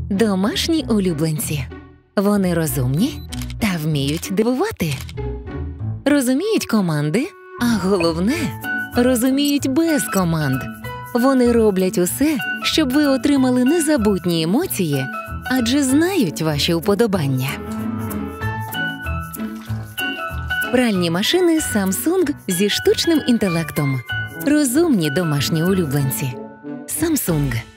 Домашні улюбленці. Вони розумні та вміють дивувати. Розуміють команди, а головне – розуміють без команд. Вони роблять усе, щоб ви отримали незабутні емоції, адже знають ваші уподобання. Пральні машини Samsung зі штучним інтелектом. Розумні домашні улюбленці. Samsung.